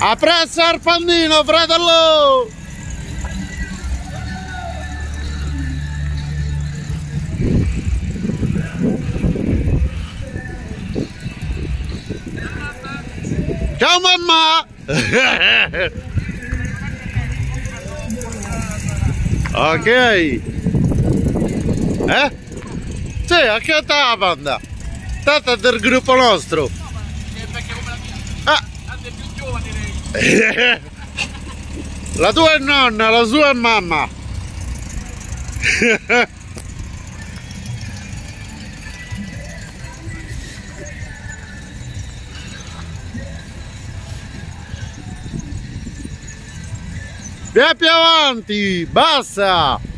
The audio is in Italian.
A presto Arpandino, fratello! Ciao mamma! Ok. Sì, a che la panda? Tata del gruppo nostro. Ah. La tua è nonna, la sua è mamma. Vieni più avanti, basta!